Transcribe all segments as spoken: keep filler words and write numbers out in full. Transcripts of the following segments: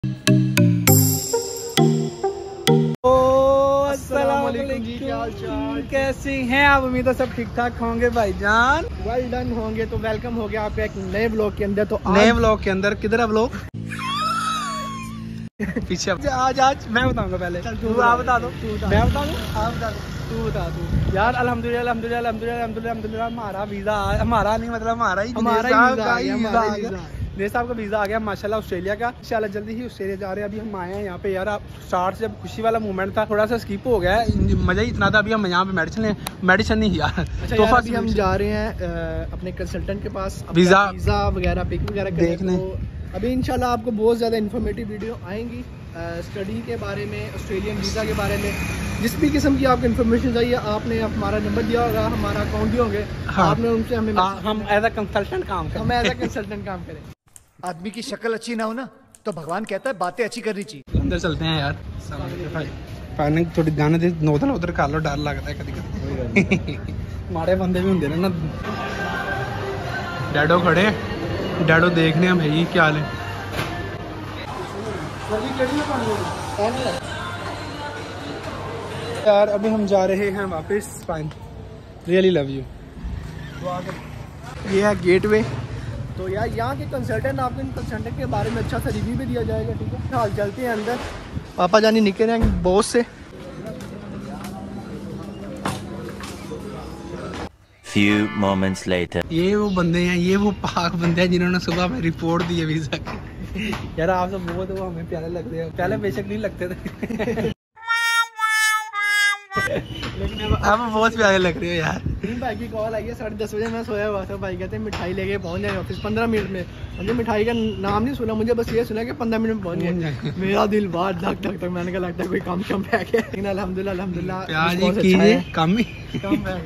कैसे हैं आप? उम्मीद है सब ठीक ठाक होंगे भाईजान। वेल डन होंगे। तो वेलकम हो गया आपका एक नए ब्लॉग के अंदर। तो नए ब्लॉग के अंदर किधर है ब्लॉग? पीछे आज आज मैं बताऊंगा पहले। तू आप बता दो। मैं बता दूं? आप बता दो। तू बता दो यार। अल्हम्दुलिल्लाह अल्हम्दुलिल्लाह अल्हम्दुलिल्लाह अल्हम्दुलिल्लाह हमारा वीजा, हमारा नहीं मतलब हमारा ही हमारा ही वीजा आ गया। मेरे साहब का वीज़ा आ गया माशाल्लाह ऑस्ट्रेलिया का। इंशाल्लाह जल्दी ही ऑस्ट्रेलिया जा रहे हैं। अभी हम आए हैं यहाँ पे यार। स्टार्ट से जब खुशी वाला मूवमेंट था थोड़ा सा स्किप हो गया है। मज़ा ही इतना था। अभी हम यहाँ पे मेडिसिन लें, मेडिसिन नहीं यार। अच्छा तो अभी हम जा रहे हैं अपने कंसल्टेंट के पास वीज़ा वीज़ा वगैरह पिक वगैरह देखने। तो अभी इंशाल्लाह आपको बहुत ज़्यादा इन्फॉर्मेटिव वीडियो आएंगी स्टडी के बारे में, ऑस्ट्रेलियन वीज़ा के बारे में। जिस भी किस्म की आपको इन्फॉर्मेशन चाहिए आपने हमारा नंबर दिया होगा, हमारा अकाउंट दिए होंगे। हाँ। आपने उनसे हमें आ, हम एज अ कंसल्टेंट काम करें। हम एज अ कंसल्टेंट काम करें। आदमी की शक्ल अच्छी ना हो ना तो भगवान कहता है बातें अच्छी करनी चाहिए। अंदर चलते हैं यार। पानी थोड़ी गाने दे नोदल उधर कर लो, डर लगता है कभी कभी। माड़े बंदे भी होंगे ना। डैडो खड़े, डैडो देखने हैं भाई क्या हाल है। यार अभी हम जा रहे हैं वापस। Fine, really love you. ये है गेटवे। तो यार यहाँ के कंसल्टेंट, आपको इन कंसल्टेंट के बारे में अच्छा सा रिव्यू भी दिया जाएगा। ठीक है, हाल चलते हैं अंदर। पापा जानी निकले हैं बॉस से। Few moments later. ये वो बंदे हैं, ये वो पाक बंदे हैं जिन्होंने सुबह में रिपोर्ट दी है वीजा की। यार आप सब बहुत वो हमें प्यारे लगते हैं। पहले बेशक नहीं लगते थे लेकिन अब अब बहुत प्यारे लग रहे हो यार। भाई की कॉल आई है साढ़े दस बजे। मैं सोया हुआ था। भाई कहते हैं मिठाई लेके पहुंच जाए ऑफिस पंद्रह मिनट में। मुझे मिठाई का नाम नहीं सुना, मुझे बस ये सुना कि पंद्रह मिनट में पहुंच जाए। मेरा दिल बाहर धक धक तक। मैंने कहा लगता है कोई काम कम रह गया। लेकिन अल्हम्दुलिल्लाह अल्हम्दुलिल्लाह कम ही कम रह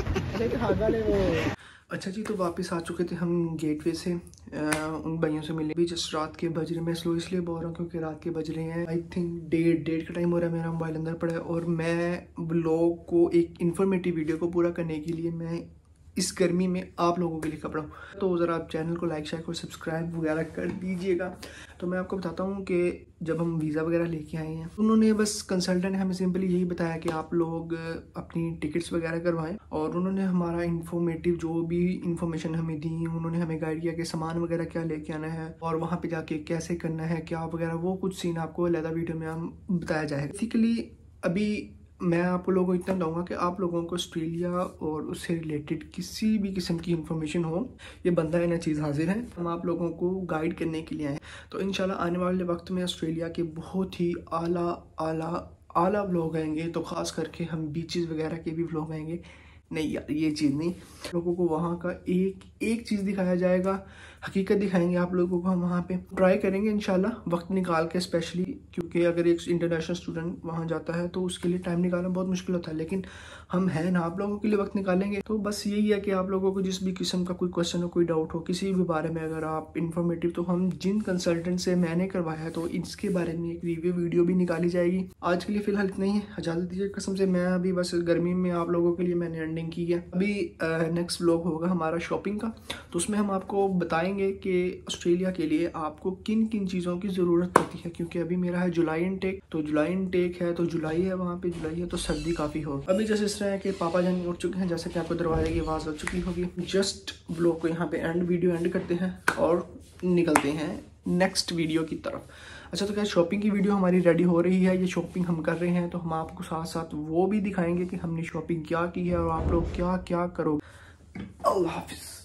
गया। अच्छा जी, तो वापस आ चुके थे हम गेटवे से। आ, उन भाइयों से मिले भी जस्ट रात के बज रहे। मैं स्लो इसलिए बोल रहा हूँ क्योंकि रात के बज रहे हैं आई थिंक डेढ़ डेढ़ का टाइम हो रहा है। मेरा मोबाइल अंदर पड़ा है और मैं ब्लॉग को एक इन्फॉर्मेटिव वीडियो को पूरा करने के लिए मैं इस गर्मी में आप लोगों के लिए कर रहा हूँ। तो ज़रा आप चैनल को लाइक शेयर और सब्सक्राइब वगैरह कर दीजिएगा। तो मैं आपको बताता हूँ कि जब हम वीज़ा वगैरह लेके आए हैं उन्होंने बस कंसल्टेंट ने हमें सिंपली यही बताया कि आप लोग अपनी टिकट्स वगैरह करवाएं। और उन्होंने हमारा इन्फॉर्मेटिव जो भी इंफॉर्मेशन हमें दी, उन्होंने हमें गाइड किया कि सामान वगैरह क्या लेके आना है और वहाँ पे जाके कैसे करना है क्या वगैरह। वो कुछ सीन आपको अलग वीडियो में हम बताया जाएगा। बेसिकली अभी मैं आप लोगों को इतना दूंगा कि आप लोगों को ऑस्ट्रेलिया और उससे रिलेटेड किसी भी किस्म की इंफॉर्मेशन हो, ये बंदा है ना चीज़ हाजिर है। हम आप लोगों को गाइड करने के लिए आए। तो इंशाल्लाह आने वाले वक्त में ऑस्ट्रेलिया के बहुत ही आला आला आला व्लॉग आएंगे। तो ख़ास करके हम बीचेस वगैरह के भी व्लॉग आएंगे। नहीं यार ये चीज़ नहीं, लोगों को वहाँ का एक एक चीज़ दिखाया जाएगा, हकीकत दिखाएंगे आप लोगों को। हम वहाँ पे ट्राई करेंगे इंशाल्लाह वक्त निकाल के, स्पेशली क्योंकि अगर एक इंटरनेशनल स्टूडेंट वहाँ जाता है तो उसके लिए टाइम निकालना बहुत मुश्किल होता है। लेकिन हम हैं ना, आप लोगों के लिए वक्त निकालेंगे। तो बस यही है कि आप लोगों को जिस भी किस्म का कोई क्वेश्चन हो, कोई डाउट हो किसी भी बारे में, अगर आप इन्फॉर्मेटिव, तो हम जिन कंसल्टेंट से मैंने करवाया है तो इसके बारे में एक रिव्यू वीडियो भी निकाली जाएगी। आज के लिए फिलहाल इतना ही है, इजाज़त दीजिए कसम से। मैं अभी बस गर्मी में आप लोगों के लिए मैंने एंडिंग की है। अभी नेक्स्ट व्लॉग होगा हमारा शॉपिंग का। तो उसमें हम आपको बताएंगे कि ऑस्ट्रेलिया के लिए आपको किन किन चीज़ों की ज़रूरत पड़ती है। क्योंकि अभी मेरा है जुलाई इनटेक, तो जुलाई इनटेक है तो जुलाई है, वहाँ पे जुलाई है तो सर्दी काफ़ी होगी। अभी जैसे इस तरह है कि पापा जान उठ चुके हैं, जैसे कि आपको दरवाजे की आवाज़ हो चुकी होगी। जस्ट ब्लॉग को यहाँ पे एंड वीडियो एंड करते हैं और निकलते हैं नेक्स्ट वीडियो की तरफ। अच्छा तो क्या शॉपिंग की वीडियो हमारी रेडी हो रही है, ये शॉपिंग हम कर रहे हैं। तो हम आपको साथ साथ वो भी दिखाएंगे कि हमने शॉपिंग क्या की है और आप लोग क्या क्या करोगे। अल्लाह हाफिज़।